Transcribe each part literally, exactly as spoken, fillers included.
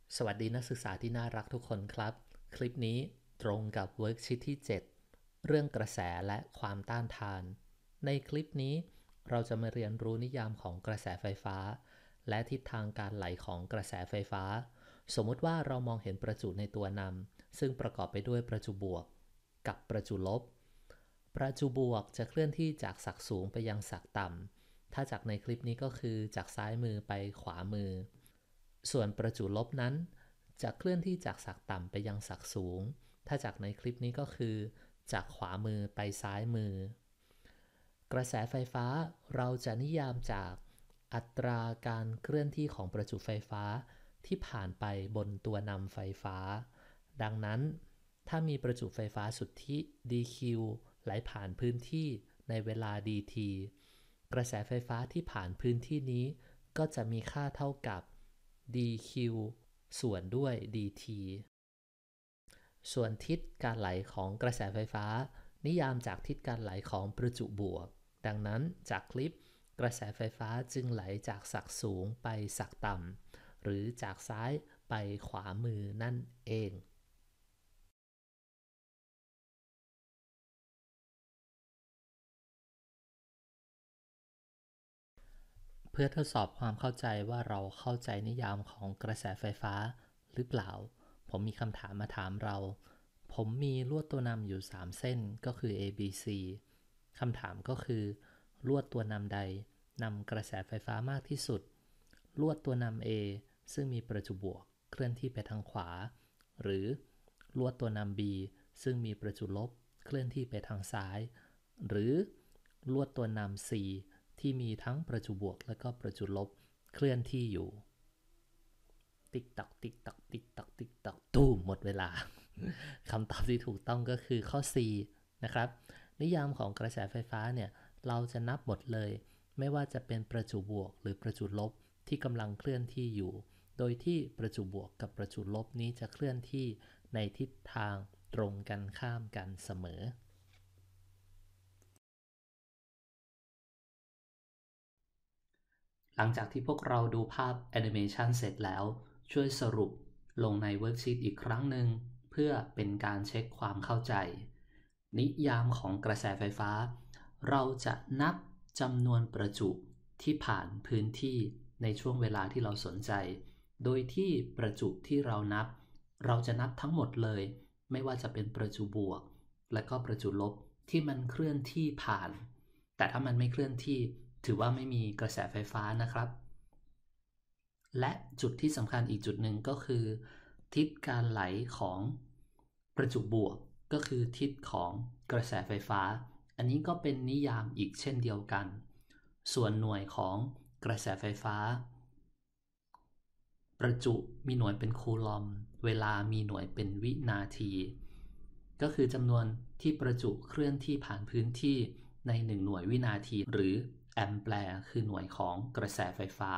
สวัสดีนักศึกษาที่น่ารักทุกคนครับคลิปนี้ตรงกับเวิร์กชีทที่เจ็ดเรื่องกระแสและความต้านทานในคลิปนี้เราจะมาเรียนรู้นิยามของกระแสไฟฟ้าและทิศทางการไหลของกระแสไฟฟ้าสมมุติว่าเรามองเห็นประจุในตัวนำซึ่งประกอบไปด้วยประจุบวกกับประจุลบประจุบวกจะเคลื่อนที่จากศักสูงไปยังศักต่ำถ้าจากในคลิปนี้ก็คือจากซ้ายมือไปขวามือส่วนประจุลบนั้นจะเคลื่อนที่จากศักต่ำไปยังศักสูงถ้าจากในคลิปนี้ก็คือจากขวามือไปซ้ายมือกระแสไฟฟ้าเราจะนิยามจากอัตราการเคลื่อนที่ของประจุไฟฟ้าที่ผ่านไปบนตัวนำไฟฟ้าดังนั้นถ้ามีประจุไฟฟ้าสุทธิ ดี คิว ไหลผ่านพื้นที่ในเวลา ดี ที กระแสไฟฟ้าที่ผ่านพื้นที่นี้ก็จะมีค่าเท่ากับ ดี คิว ส่วนด้วย ดี ที ส่วนทิศการไหลของกระแสไฟฟ้านิยามจากทิศการไหลของประจุบวกดังนั้นจากคลิปกระแสไฟฟ้าจึงไหลจากศักสูงไปศักต่ำหรือจากซ้ายไปขวามือนั่นเองเพื่อทดสอบความเข้าใจว่าเราเข้าใจนิยามของกระแสไฟฟ้าหรือเปล่าผมมีคำถามมาถามเราผมมีลวดตัวนำอยู่สามเส้นก็คือ A B C คำถามก็คือลวดตัวนำใดนำกระแสไฟฟ้ามากที่สุดลวดตัวนำ A ซึ่งมีประจุบวกเคลื่อนที่ไปทางขวาหรือลวดตัวนำ B ซึ่งมีประจุลบเคลื่อนที่ไปทางซ้ายหรือลวดตัวนำ C ที่มีทั้งประจุบวกและก็ประจุลบเคลื่อนที่อยู่ติ๊กตักติ๊กตักติ๊กตักติ๊กตักตู้มหมดเวลา คำตอบที่ถูกต้องก็คือข้อ C นะครับนิยามของกระแสไฟฟ้าเนี่ยเราจะนับหมดเลยไม่ว่าจะเป็นประจุบวกหรือประจุลบที่กำลังเคลื่อนที่อยู่โดยที่ประจุบวกกับประจุลบนี้จะเคลื่อนที่ในทิศทางตรงกันข้ามกันเสมอหลังจากที่พวกเราดูภาพแอนิเมชันเสร็จแล้วช่วยสรุปลงในเวิร์กชีตอีกครั้งหนึ่งเพื่อเป็นการเช็คความเข้าใจนิยามของกระแสไฟฟ้าเราจะนับจำนวนประจุที่ผ่านพื้นที่ในช่วงเวลาที่เราสนใจโดยที่ประจุที่เรานับเราจะนับทั้งหมดเลยไม่ว่าจะเป็นประจุบวกและก็ประจุลบที่มันเคลื่อนที่ผ่านแต่ถ้ามันไม่เคลื่อนที่ถือว่าไม่มีกระแสไฟฟ้านะครับและจุดที่สำคัญอีกจุดหนึ่งก็คือทิศการไหลของประจุบวกก็คือทิศของกระแสไฟฟ้าอันนี้ก็เป็นนิยามอีกเช่นเดียวกันส่วนหน่วยของกระแสไฟฟ้าประจุมีหน่วยเป็นคูลอมเวลามีหน่วยเป็นวินาทีก็คือจำนวนที่ประจุเคลื่อนที่ผ่านพื้นที่ในหนึ่งหน่วยวินาทีหรือแอมแปร์คือหน่วยของกระแสไฟฟ้า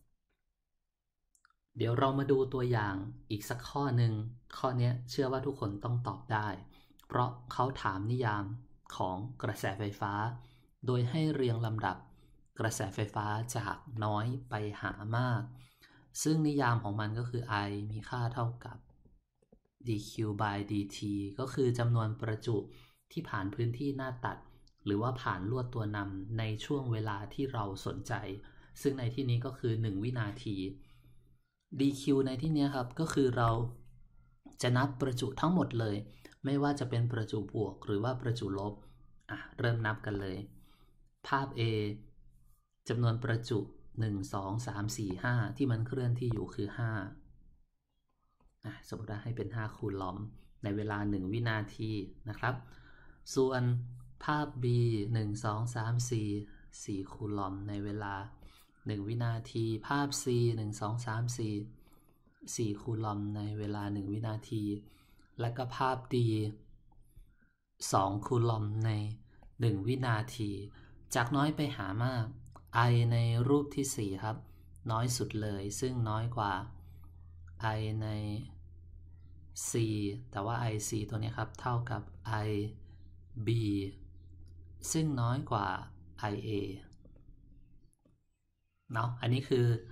เดี๋ยวเรามาดูตัวอย่างอีกสักข้อหนึ่งข้อนี้เชื่อว่าทุกคนต้องตอบได้เพราะเขาถามนิยามของกระแสไฟฟ้าโดยให้เรียงลำดับกระแสไฟฟ้าจากน้อยไปหามากซึ่งนิยามของมันก็คือ I มีค่าเท่ากับ ดี คิว by ดี ที ก็คือจำนวนประจุที่ผ่านพื้นที่หน้าตัดหรือว่าผ่านลวดตัวนำในช่วงเวลาที่เราสนใจซึ่งในที่นี้ก็คือหนึ่งวินาที ดี คิว ในที่นี้ครับก็คือเราจะนับประจุทั้งหมดเลยไม่ว่าจะเป็นประจุบวกหรือว่าประจุลบอ่ะเริ่มนับกันเลยภาพ A จำนวนประจุหนึ่ง สอง สาม สี่ ห้าที่มันเคลื่อนที่อยู่คือห้าอ่ะสมมติว่าให้เป็นห้าคูลอมในเวลาหนึ่งวินาทีนะครับส่วนภาพ B หนึ่ง สอง สาม สี่ สี่คูลอมในเวลาหนึ่งวินาทีภาพ C หนึ่ง สอง สาม สี่ สี่คูลอมในเวลาหนึ่งวินาทีและก็ภาพ D สองคูลอมในหนึ่งวินาทีจากน้อยไปหามาก I ในรูปที่สี่ครับน้อยสุดเลยซึ่งน้อยกว่า I ใน C แต่ว่า I C ตัวนี้ครับเท่ากับ I B ซึ่งน้อยกว่า I A เนาะอันนี้คือ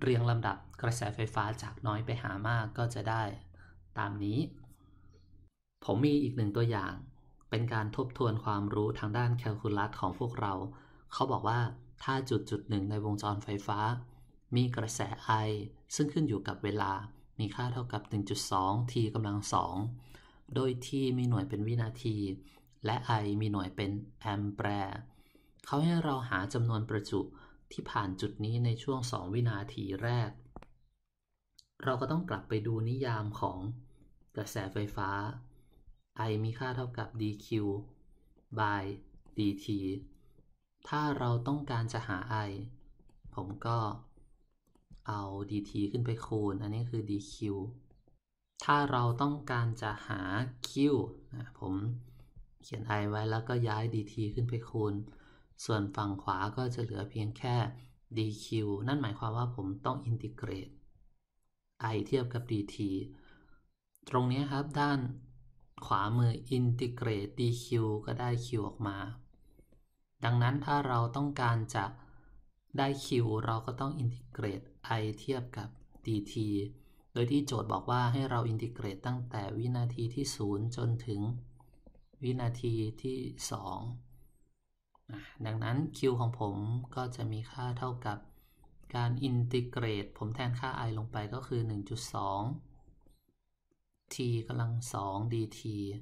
เรียงลำดับกระแสไฟฟ้าจากน้อยไปหามากก็จะได้ตามนี้ผมมีอีกหนึ่งตัวอย่างเป็นการทบทวนความรู้ทางด้านแคลคูลัสของพวกเราเขาบอกว่าถ้าจุดจุดหนึ่งในวงจรไฟฟ้ามีกระแส I ซึ่งขึ้นอยู่กับเวลามีค่าเท่ากับ หนึ่งจุดสอง t กำลังสองโดย t มีหน่วยเป็นวินาทีและ I มีหน่วยเป็นแอมแปร์เขาให้เราหาจำนวนประจุที่ผ่านจุดนี้ในช่วงสองวินาทีแรกเราก็ต้องกลับไปดูนิยามของกระแสไฟฟ้า I มีค่าเท่ากับ dq by dt ถ้าเราต้องการจะหา I ผมก็เอา dt ขึ้นไปคูณอันนี้คือ dq ถ้าเราต้องการจะหา q ผมเขียน I ไว้แล้วก็ย้าย dt ขึ้นไปคูณส่วนฝั่งขวาก็จะเหลือเพียงแค่ dq นั่นหมายความว่าผมต้องอินทิเกรต I เทียบกับ dt ตรงนี้ครับด้านขวามืออินทิเกรต dq ก็ได้ q ออกมาดังนั้นถ้าเราต้องการจะได้ q เราก็ต้องอินทิเกรต I เทียบกับ dt โดยที่โจทย์บอกว่าให้เราอินทิเกรตตั้งแต่วินาทีที่ศูนย์จนถึงวินาทีที่สองดังนั้น q ของผมก็จะมีค่าเท่ากับการอินทิเกรตผมแทนค่า I ลงไปก็คือ หนึ่งจุดสอง t กำลังสอง dt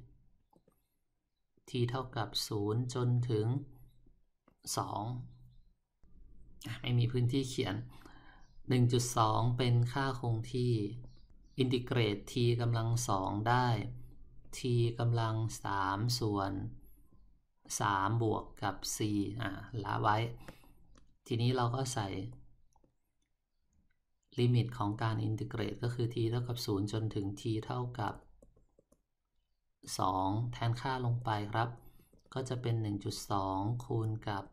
t เท่ากับศูนย์จนถึงสองไม่มีพื้นที่เขียน หนึ่งจุดสอง เป็นค่าคงที่อินทิเกรต t กำลังสองได้ t กำลังสามส่วนสามบวกกับ c อ่ะละไว้ทีนี้เราก็ใส่ลิมิตของการอินทิเกรตก็คือ t เท่ากับศูนย์จนถึง t เท่ากับสองแทนค่าลงไปครับก็จะเป็น หนึ่งจุดสอง คูณกับ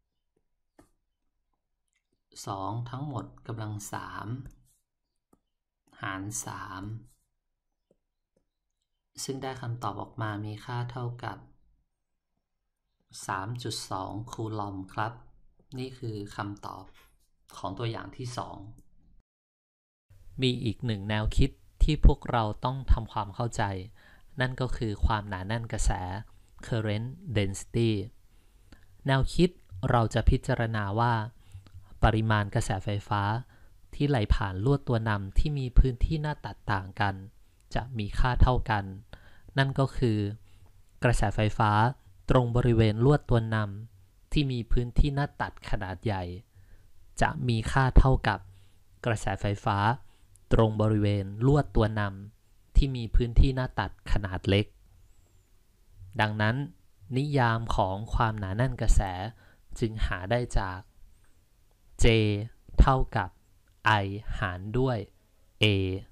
สองทั้งหมดกำลังสามหารสามซึ่งได้คำตอบออกมามีค่าเท่ากับ สามจุดสอง คูลอมครับนี่คือคำตอบของตัวอย่างที่สองมีอีกหนึ่งแนวคิดที่พวกเราต้องทำความเข้าใจนั่นก็คือความหนาแน่นกระแส current density แนวคิดเราจะพิจารณาว่าปริมาณกระแสไฟฟ้าที่ไหลผ่านลวดตัวนำที่มีพื้นที่หน้าตัดต่างกันจะมีค่าเท่ากันนั่นก็คือกระแสไฟฟ้าตรงบริเวณลวดตัวนำที่มีพื้นที่หน้าตัดขนาดใหญ่จะมีค่าเท่ากับกระแสไฟฟ้าตรงบริเวณลวดตัวนำที่มีพื้นที่หน้าตัดขนาดเล็กดังนั้นนิยามของความหนาแน่นกระแสจึงหาได้จาก J เท่ากับ I หารด้วย A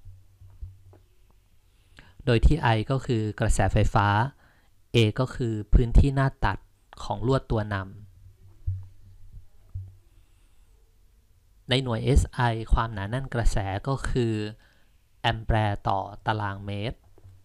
โดยที่ I ก็คือกระแสไฟฟ้า A ก็คือพื้นที่หน้าตัดของลวดตัวนำในหน่วย เอส ไอ ความหนาแน่นกระแสก็คือแอมแปร์ต่อตารางเมตร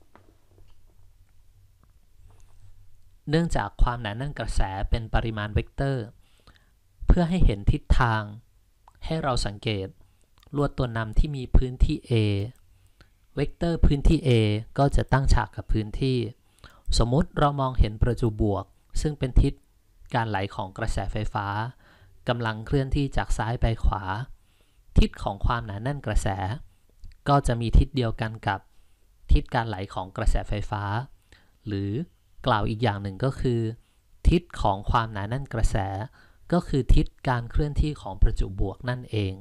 เนื่องจากความหนาแน่นกระแสเป็นปริมาณเวกเตอร์เพื่อให้เห็นทิศทางให้เราสังเกตลวดตัวนำที่มีพื้นที่ A เวกเตอร์พื้นที่ A ก็จะตั้งฉากกับพื้นที่สมมุติเรามองเห็นประจุบวกซึ่งเป็นทิศการไหลของกระแสไฟฟ้ากำลังเคลื่อนที่จากซ้ายไปขวาทิศของความหนาแน่นกระแสก็จะมีทิศเดียวกันกับทิศการไหลของกระแสไฟฟ้าหรือกล่าวอีกอย่างหนึ่งก็คือทิศของความหนาแน่นกระแสก็คือทิศการเคลื่อนที่ของประจุบวกนั่นเอง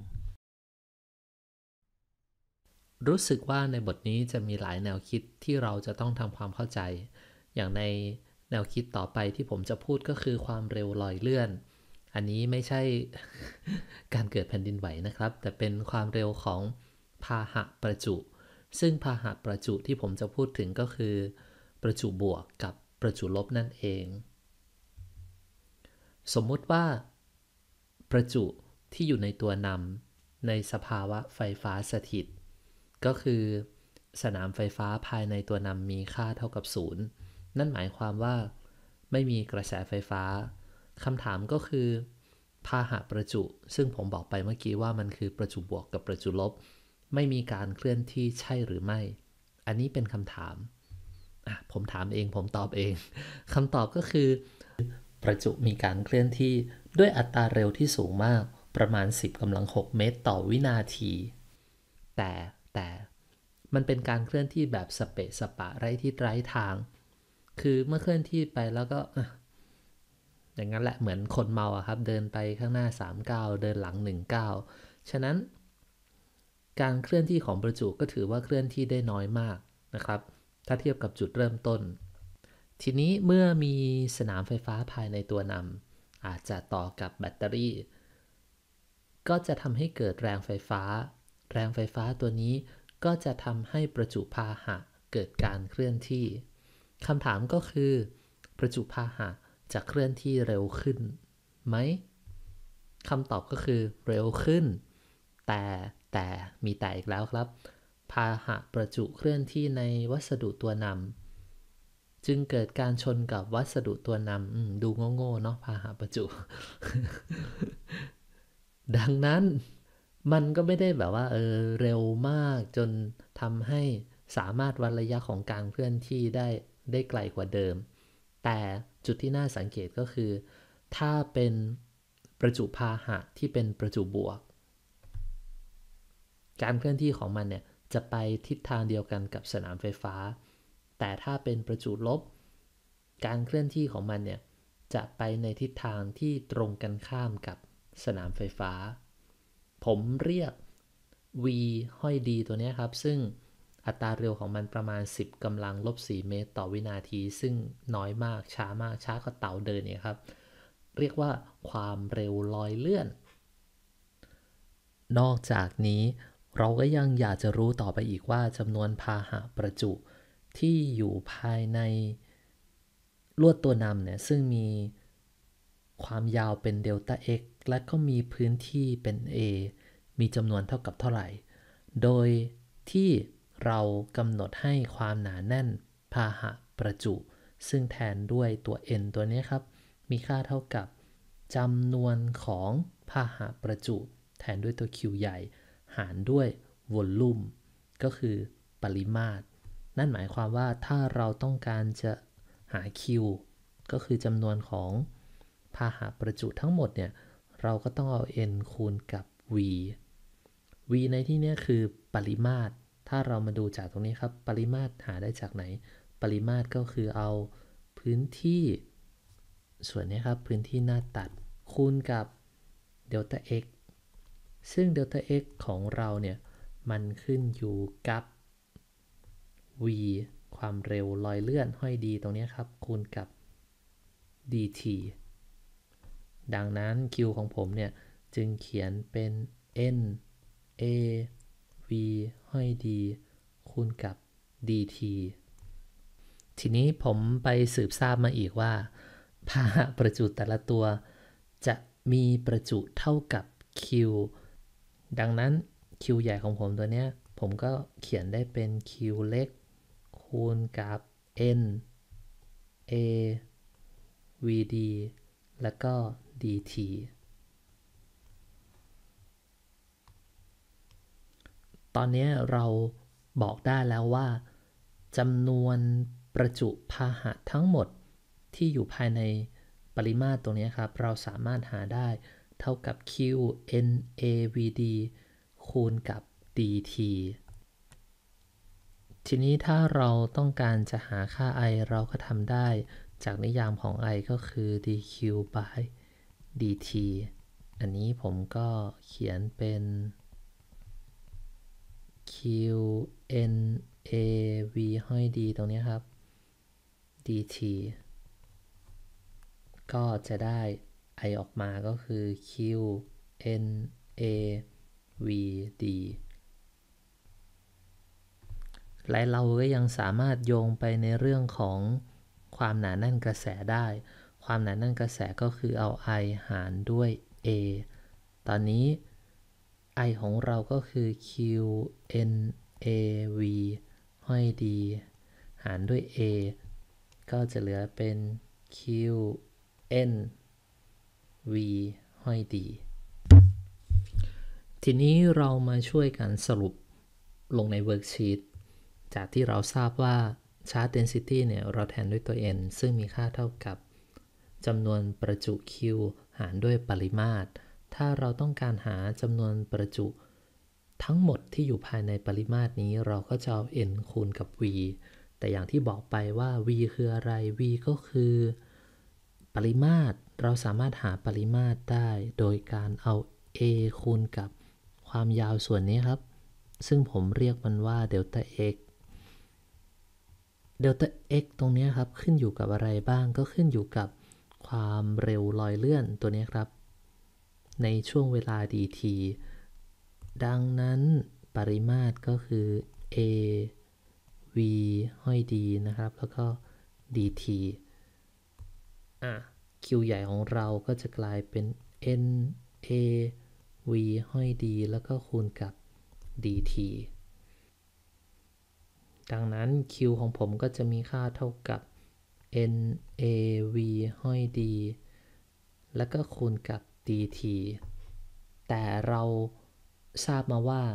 รู้สึกว่าในบทนี้จะมีหลายแนวคิดที่เราจะต้องทำความเข้าใจอย่างในแนวคิดต่อไปที่ผมจะพูดก็คือความเร็วลอยเลื่อนอันนี้ไม่ใช่ การเกิดแผ่นดินไหวนะครับแต่เป็นความเร็วของพาหะประจุซึ่งพาหะประจุที่ผมจะพูดถึงก็คือประจุบวกกับประจุลบนั่นเองสมมุติว่าประจุที่อยู่ในตัวนำในสภาวะไฟฟ้าสถิตก็คือสนามไฟฟ้าภายในตัวนำมีค่าเท่ากับศูนย์นั่นหมายความว่าไม่มีกระแสไฟฟ้าคำถามก็คือพาหะประจุซึ่งผมบอกไปเมื่อกี้ว่ามันคือประจุบวกกับประจุลบไม่มีการเคลื่อนที่ใช่หรือไม่อันนี้เป็นคำถามผมถามเองผมตอบเองคำตอบก็คือประจุมีการเคลื่อนที่ด้วยอัตราเร็วที่สูงมากประมาณสิบกำลังหกเมตรต่อวินาทีแต่แต่มันเป็นการเคลื่อนที่แบบสเปะสปะไร้ทิศไร้ทางคือเมื่อเคลื่อนที่ไปแล้วก็อย่างนั้นแหละเหมือนคนเมาอะครับเดินไปข้างหน้าสามก้าวเดินหลังหนึ่งก้าวฉะนั้นการเคลื่อนที่ของประจุก็ถือว่าเคลื่อนที่ได้น้อยมากนะครับถ้าเทียบกับจุดเริ่มต้นทีนี้เมื่อมีสนามไฟฟ้าภายในตัวนำอาจจะต่อกับแบตเตอรี่ก็จะทำให้เกิดแรงไฟฟ้าแรงไฟฟ้าตัวนี้ก็จะทำให้ประจุพาหะเกิดการเคลื่อนที่คำถามก็คือประจุพาหะจะเคลื่อนที่เร็วขึ้นไหมคำตอบก็คือเร็วขึ้นแต่แต่มีแต่อีกแล้วครับพาหะประจุเคลื่อนที่ในวัสดุตัวนำจึงเกิดการชนกับวัสดุตัวนำดูโง่ๆเนาะพาหะประจุ ดังนั้นมันก็ไม่ได้แบบว่าเออเร็วมากจนทำให้สามารถวัดระยะของการเคลื่อนที่ได้ได้ไกลกว่าเดิมแต่จุดที่น่าสังเกตก็คือถ้าเป็นประจุพาหะที่เป็นประจุบวกการเคลื่อนที่ของมันเนี่ยจะไปทิศทางเดียวกันกับสนามไฟฟ้าแต่ถ้าเป็นประจุลบการเคลื่อนที่ของมันเนี่ยจะไปในทิศทางที่ตรงกันข้ามกับสนามไฟฟ้าผมเรียก v ห้อยดีตัวนี้ครับซึ่งอัตราเร็วของมันประมาณสิบกำลังลบสี่เมตรต่อวินาทีซึ่งน้อยมากช้ามากช้ากว่าเต่าเดินเนี่ยครับเรียกว่าความเร็วลอยเลื่อนนอกจากนี้เราก็ยังอยากจะรู้ต่อไปอีกว่าจำนวนพาหะประจุที่อยู่ภายในลวดตัวนำเนี่ยซึ่งมีความยาวเป็นเดลต้า x และก็มีพื้นที่เป็น a มีจำนวนเท่ากับเท่าไหร่โดยที่เรากำหนดให้ความหนาแน่นพาหะประจุซึ่งแทนด้วยตัว n ตัวนี้ครับมีค่าเท่ากับจำนวนของพาหะประจุแทนด้วยตัว q ใหญ่หารด้วยวอลลุ่มก็คือปริมาตรนั่นหมายความว่าถ้าเราต้องการจะหา q ก็คือจำนวนของพาหะประจุทั้งหมดเนี่ยเราก็ต้องเอา n คูณกับ v v ในที่นี้คือปริมาตรถ้าเรามาดูจากตรงนี้ครับปริมาตรหาได้จากไหนปริมาตรก็คือเอาพื้นที่ส่วนนี้ครับพื้นที่หน้าตัดคูณกับเดลต้า x ซึ่งเดลต้า x ของเราเนี่ยมันขึ้นอยู่กับ v ความเร็วลอยเลื่อนห้อยดีตรงนี้ครับคูณกับ dt ดังนั้น q ของผมเนี่ยจึงเขียนเป็น n a v ห้อยดีคูณกับ dt ทีนี้ผมไปสืบทราบมาอีกว่าพาหะประจุแต่ละตัวจะมีประจุเท่ากับ q ดังนั้น q ใหญ่ของผมตัวเนี้ยผมก็เขียนได้เป็น q เล็กคูณกับ n a v d แล้วก็ dt ตอนนี้เราบอกได้แล้วว่าจำนวนประจุพาหะทั้งหมดที่อยู่ภายในปริมาตรตรงนี้ครับเราสามารถหาได้เท่ากับ q n a v d คูณกับ dt ทีนี้ถ้าเราต้องการจะหาค่า i เราก็ทำได้จากนิยามของ i ก็คือ dq by dt อันนี้ผมก็เขียนเป็น q n a v ห้อยดีตรงนี้ครับ dt ก็จะได้ i ออกมาก็คือ q n a v d และเราก็ยังสามารถโยงไปในเรื่องของความหนาแน่นกระแสได้ความหนาแน่นกระแสก็คือเอา i หารด้วย a ตอนนี้ i ของเราก็คือ q n a v ห้อยดีหารด้วย a ก็จะเหลือเป็น q n v ห้อยดีทีนี้เรามาช่วยกันสรุปลงในเวิร์กชีตจากที่เราทราบว่า Charge Density เนี่ยเราแทนด้วยตัว n ซึ่งมีค่าเท่ากับจำนวนประจุ Q หารด้วยปริมาตรถ้าเราต้องการหาจำนวนประจุทั้งหมดที่อยู่ภายในปริมาตรนี้เราก็จะเอา n คูณกับ v แต่อย่างที่บอกไปว่า v คืออะไร v ก็คือปริมาตรเราสามารถหาปริมาตรได้โดยการเอา a คูณกับความยาวส่วนนี้ครับซึ่งผมเรียกมันว่า delta x delta x ตรงนี้ครับขึ้นอยู่กับอะไรบ้างก็ขึ้นอยู่กับความเร็วลอยเลื่อนตัวนี้ครับในช่วงเวลา dt ดังนั้นปริมาตรก็คือ a v ห้อย d นะครับแล้วก็ dt อ่ะ q ใหญ่ของเราก็จะกลายเป็น n a v ห้อย d แล้วก็คูณกับ dt ดังนั้น q ของผมก็จะมีค่าเท่ากับ n a v ห้อย d แล้วก็คูณกับ dt แต่เราทราบมาว่า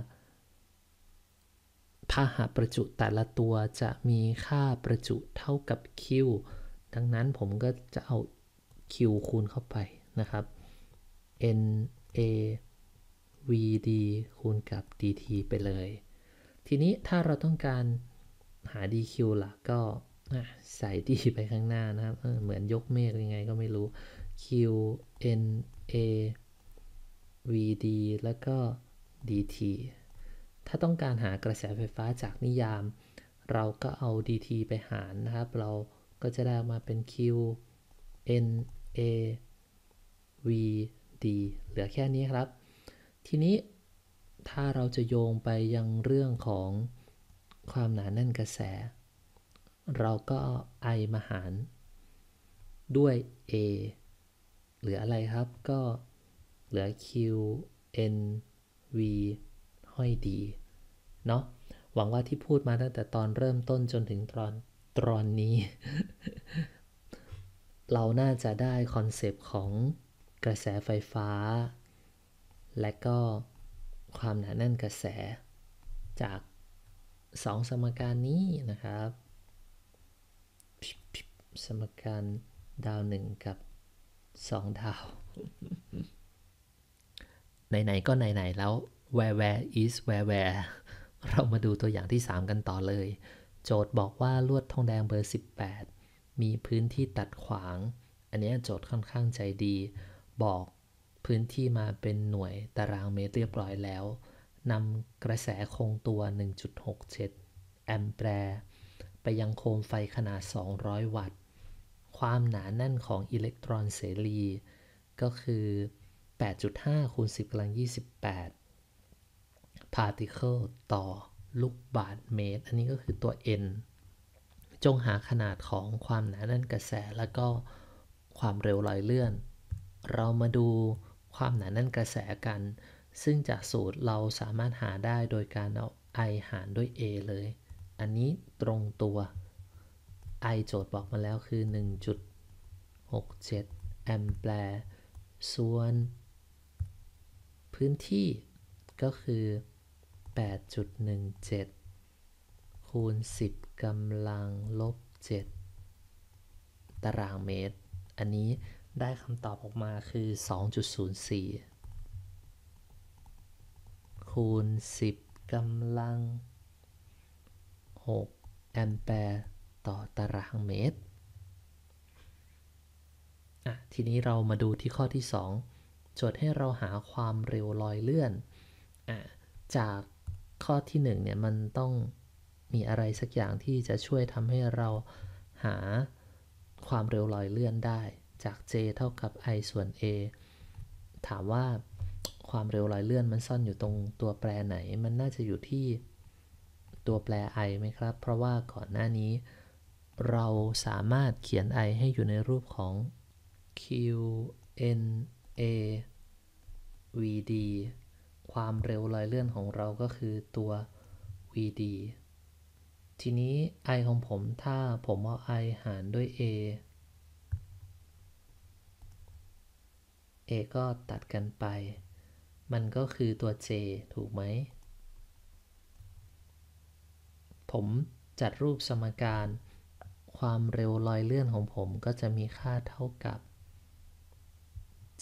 พาหะประจุแต่ละตัวจะมีค่าประจุเท่ากับ q ดังนั้นผมก็จะเอา q คูณเข้าไปนะครับ n a v d คูณกับ dt ไปเลยทีนี้ถ้าเราต้องการหา dq ล่ะก็ใส่ d ไปข้างหน้านะครับ เ, เหมือนยกเมฆยังไงก็ไม่รู้ q n a v d แล้วก็ dt ถ้าต้องการหากระแสไฟฟ้าจากนิยามเราก็เอา dt ไปหารนะครับเราก็จะได้มาเป็น q n a v d เหลือแค่นี้ครับทีนี้ถ้าเราจะโยงไปยังเรื่องของความหนาแน่นกระแสเราก็เอา I มาหารด้วย A เหลืออะไรครับก็เหลือ Q N V ห้อย D เนาะหวังว่าที่พูดมาตั้งแต่ตอนเริ่มต้นจนถึงตอนตอนนี้ เราน่าจะได้คอนเซปต์ของกระแสไฟฟ้าและก็ความหนาแน่นกระแสจากสองสมการนี้นะครับสมการดาวหนึ่งกับสองดาว ไหนๆก็ไหนๆแล้ว where where is where where เรามาดูตัวอย่างที่สามกันต่อเลยโจทย์บอกว่าลวดทองแดงเบอร์สิบแปดมีพื้นที่ตัดขวางอันนี้โจทย์ค่อนข้างใจดีบอกพื้นที่มาเป็นหน่วยตารางเมตรเรียบร้อยแล้วนำกระแสคงตัว หนึ่งจุดหกเจ็ด แอมแปร์ไปยังโคมไฟขนาดสองร้อยวัตต์ความหนาแน่นของอิเล็กตรอนเสรีก็คือ แปดจุดห้า คูณ สิบกำลังยี่สิบแปด particle ต่อลูกบาศก์เมตรอันนี้ก็คือตัว n จงหาขนาดของความหนาแน่นกระแสแล้วก็ความเร็วลอยเลื่อนเรามาดูความหนาแน่นกระแสกันซึ่งจากสูตรเราสามารถหาได้โดยการเอา I หารด้วย A เลยอันนี้ตรงตัว I โจทย์บอกมาแล้วคือ หนึ่งจุดหกเจ็ด แอมแปร์ส่วนพื้นที่ก็คือ แปดจุดหนึ่งเจ็ด คูณ สิบกำลังลบเจ็ดตารางเมตรอันนี้ได้คำตอบออกมาคือ สองจุดศูนย์สี่ คูณ สิบกำลังหกแอมแปร์ต่อตารางเมตรอ่ะทีนี้เรามาดูที่ข้อที่สองโจทย์ให้เราหาความเร็วลอยเลื่อนอ่ะจากข้อที่หนึ่งเนี่ยมันต้องมีอะไรสักอย่างที่จะช่วยทำให้เราหาความเร็วลอยเลื่อนได้จาก j เท่ากับ i ส่วน a ถามว่าความเร็วลอยเลื่อนมันซ่อนอยู่ตรงตัวแปรไหนมันน่าจะอยู่ที่ตัวแปร i ไหมครับเพราะว่าก่อนหน้านี้เราสามารถเขียน i ให้อยู่ในรูปของ q n a v d ความเร็วลอยเลื่อนของเราก็คือตัว v d ทีนี้ i ของผมถ้าผมเอา i หารด้วย a a ก็ตัดกันไปมันก็คือตัว j ถูกไหมผมจัดรูปสมการความเร็วลอยเลื่อนของผมก็จะมีค่าเท่ากับ j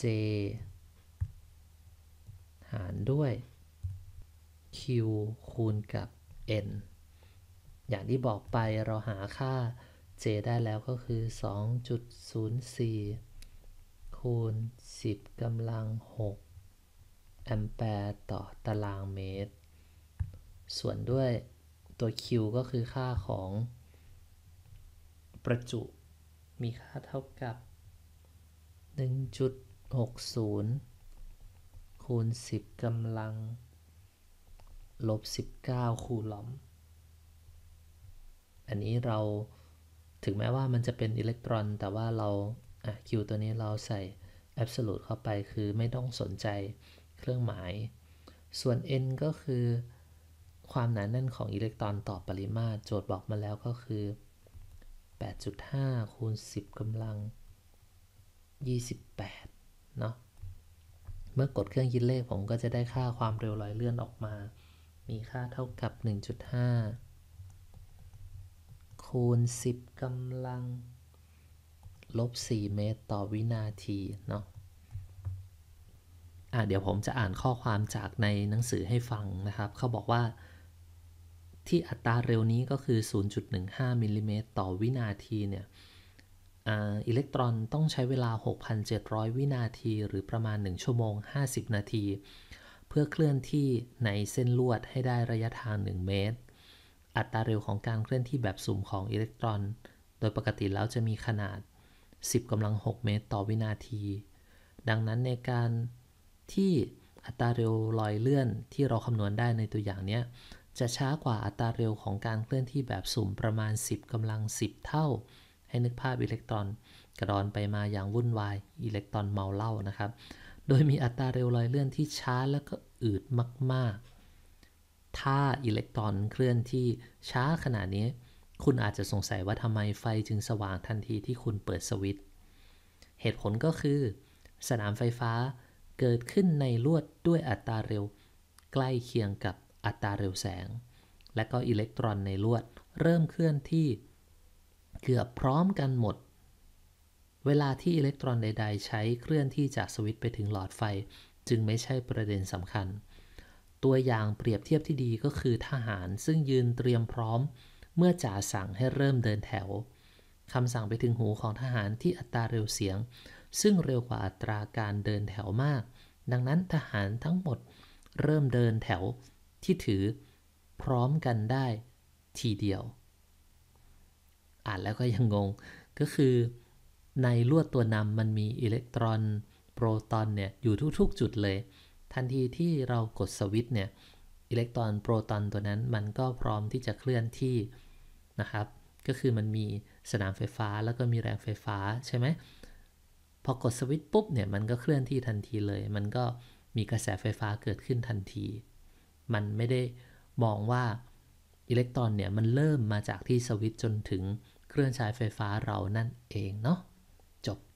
หารด้วย q คูณกับ n อย่างที่บอกไปเราหาค่า j ได้แล้วก็คือ สองจุดศูนย์สี่ คูณ สิบกำลัง หก แอมแปร์ต่อตารางเมตรส่วนด้วยตัว q ก็คือค่าของประจุมีค่าเท่ากับ หนึ่งจุดหกศูนย์ คูณ สิบกำลัง ลบ สิบเก้า คูลอมอันนี้เราถึงแม้ว่ามันจะเป็นอิเล็กตรอนแต่ว่าเราอ่ะ Q ตัวนี้เราใส่ absolute เข้าไปคือไม่ต้องสนใจเครื่องหมายส่วน n ก็คือความหนาแน่นของอิเล็กตรอนต่อปริมาตรโจทย์บอกมาแล้วก็คือ แปดจุดห้า คูณ สิบกำลัง ยี่สิบแปดเนาะเมื่อกดเครื่องคิดเลขผมก็จะได้ค่าความเร็วลอยเลื่อนออกมามีค่าเท่ากับ หนึ่งจุดห้า คูณ สิบกำลัง ลบ สี่ เมตรต่อวินาทีเนาะอ่ะเดี๋ยวผมจะอ่านข้อความจากในหนังสือให้ฟังนะครับเขาบอกว่าที่อัตราเร็วนี้ก็คือ ศูนย์จุดหนึ่งห้า มิลลิเมตรต่อวินาทีเนี่ยอิเล็กตรอนต้องใช้เวลา หกพันเจ็ดร้อย วินาทีหรือประมาณหนึ่งชั่วโมงห้าสิบนาทีเพื่อเคลื่อนที่ในเส้นลวดให้ได้ระยะทางหนึ่งเมตรอัตราเร็วของการเคลื่อนที่แบบสุ่มของอิเล็กตรอนโดยปกติแล้วจะมีขนาดสิบกำลัง หก เมตรต่อวินาทีดังนั้นในการที่อัตราเร็วลอยเลื่อนที่เราคำนวณได้ในตัวอย่างนี้จะช้ากว่าอัตราเร็วของการเคลื่อนที่แบบสุ่มประมาณสิบกำลัง สิบ เท่าให้นึกภาพอิเล็กตรอนกระดอนไปมาอย่างวุ่นวายอิเล็กตรอนเมาเหล้านะครับโดยมีอัตราเร็วลอยเลื่อนที่ช้าและก็อืดมากๆถ้าอิเล็กตรอนเคลื่อนที่ช้าขนาดนี้คุณอาจจะสงสัยว่าทำไมไฟจึงสว่างทันทีที่คุณเปิดสวิตช์เหตุผลก็คือสนามไฟฟ้าเกิดขึ้นในลวดด้วยอัตราเร็วใกล้เคียงกับอัตราเร็วแสงและก็อิเล็กตรอนในลวดเริ่มเคลื่อนที่เกือบพร้อมกันหมดเวลาที่อิเล็กตรอนใดๆใช้เคลื่อนที่จากสวิตช์ไปถึงหลอดไฟจึงไม่ใช่ประเด็นสำคัญตัวอย่างเปรียบเทียบที่ดีก็คือทหารซึ่งยืนเตรียมพร้อมเมื่อจ่าสั่งให้เริ่มเดินแถวคำสั่งไปถึงหูของทหารที่อัตราเร็วเสียงซึ่งเร็วกว่าอัตราการเดินแถวมากดังนั้นทหารทั้งหมดเริ่มเดินแถวที่ถือพร้อมกันได้ทีเดียวอ่านแล้วก็ยังงงก็คือในลวดตัวนำมันมีอิเล็กตรอนโปรตอนเนี่ยอยู่ทุกๆจุดเลยทันทีที่เรากดสวิตช์เนี่ยอิเล็กตรอนโปรตอนตัวนั้นมันก็พร้อมที่จะเคลื่อนที่นะครับก็คือมันมีสนามไฟฟ้าแล้วก็มีแรงไฟฟ้าใช่ไหมพอกดสวิตช์ปุ๊บเนี่ยมันก็เคลื่อนที่ทันทีเลยมันก็มีกระแสไฟฟ้าเกิดขึ้นทันทีมันไม่ได้มองว่าอิเล็กตรอนเนี่ยมันเริ่มมาจากที่สวิตช์จนถึงเครื่องใช้ไฟฟ้าเรานั่นเองเนาะจบ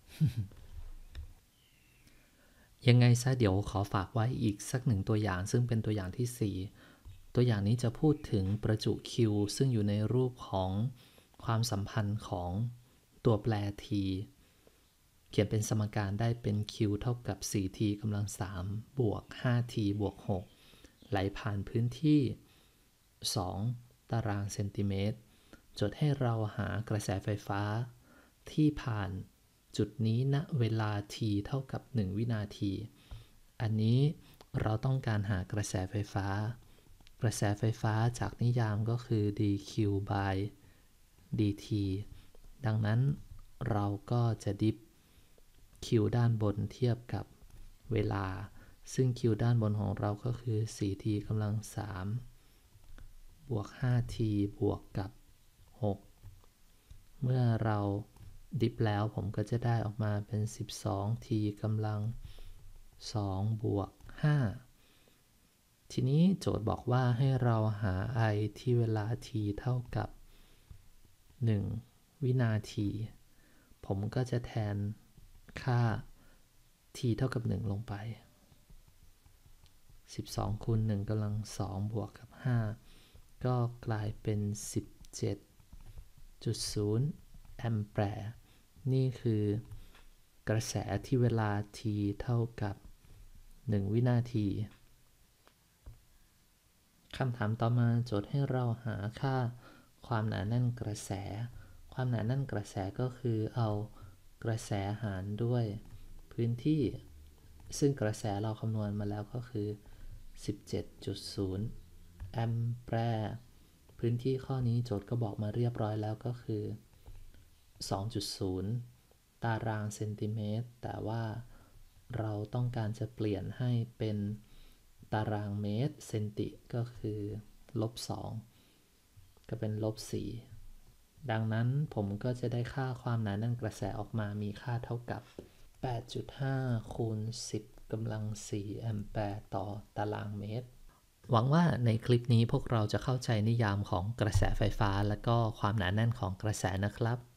ยังไงซะเดี๋ยวขอฝากไว้อีกสักหนึ่งตัวอย่างซึ่งเป็นตัวอย่างที่สี่ตัวอย่างนี้จะพูดถึงประจุ Q ซึ่งอยู่ในรูปของความสัมพันธ์ของตัวแปร t เขียนเป็นสมการได้เป็น Q เท่ากับ สี่ ที กำลัง สาม บวก ห้า ที บวก หก ไหลผ่านพื้นที่ สอง ตารางเซนติเมตรโจทย์ให้เราหากระแสไฟฟ้าที่ผ่านจุดนี้ณเวลา t เท่ากับ หนึ่ง วินาทีอันนี้เราต้องการหากระแสไฟฟ้ากระแสไฟฟ้าจากนิยามก็คือ dq by dt ดังนั้นเราก็จะดิฟ q ด้านบนเทียบกับเวลาซึ่ง q ด้านบนของเราก็คือ สี่ ที กำลัง สาม บวก ห้า ที บวกกับ หก เมื่อเราดิฟแล้วผมก็จะได้ออกมาเป็น สิบสอง ที กำลัง สอง บวก ห้า ทีนี้โจทย์บอกว่าให้เราหา i ที่เวลา t เท่ากับ หนึ่ง วินาทีผมก็จะแทนค่า t เท่ากับหนึ่งลงไปสิบสองคูณหนึ่งกำลังสองบวกกับห้าก็กลายเป็น สิบเจ็ดจุดศูนย์ แอมแปร์นี่คือกระแสที่เวลา t เท่ากับหนึ่งวินาทีคำถามต่อมาโจทย์ให้เราหาค่าความหนาแน่นกระแสความหนาแน่นกระแสก็คือเอากระแสหารด้วยพื้นที่ซึ่งกระแสเราคำนวณมาแล้วก็คือ สิบเจ็ดจุดศูนย์ แอมแปร์พื้นที่ข้อนี้โจทย์ก็บอกมาเรียบร้อยแล้วก็คือ สองจุดศูนย์ ตารางเซนติเมตรแต่ว่าเราต้องการจะเปลี่ยนให้เป็นตารางเมตรเซนติก็คือลบสองก็เป็นลบสี่ดังนั้นผมก็จะได้ค่าความหนาแน่นกระแสออกมามีค่าเท่ากับ แปดจุดห้า คูณ สิบกำลังสี่แอมแปร์ต่อตารางเมตรหวังว่าในคลิปนี้พวกเราจะเข้าใจนิยามของกระแสไฟฟ้าและก็ความหนาแน่นของกระแสนะครับ